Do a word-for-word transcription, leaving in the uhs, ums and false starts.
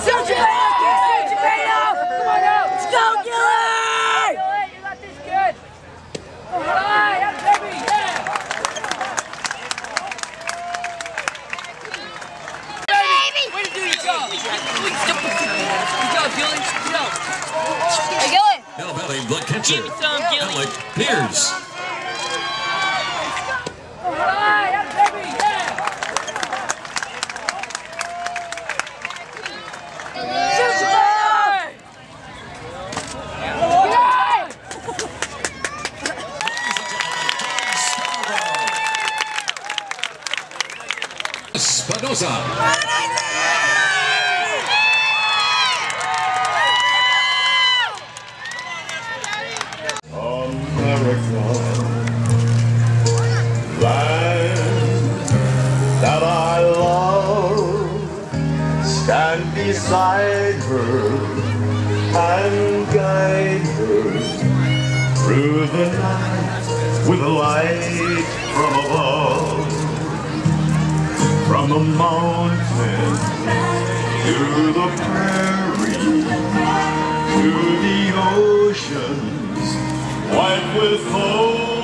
Shoot your brain off, kid! Shoot your brain off! Come on out! Let's go, Gilly! Gilly, you got this good. All right, that's baby, yeah! Baby! Way to do your job! Good job, Gilly. Good job. Hey, Gilly! Hell Valley Blood Catcher. Give me some, Gilly. Alec Pierce. All right, that's baby, yeah! Shoot your brain off! Espinosa. America, land that I love, stand beside her and guide her through the night with a light from above. From the mountain to the prairie to the oceans white with foam.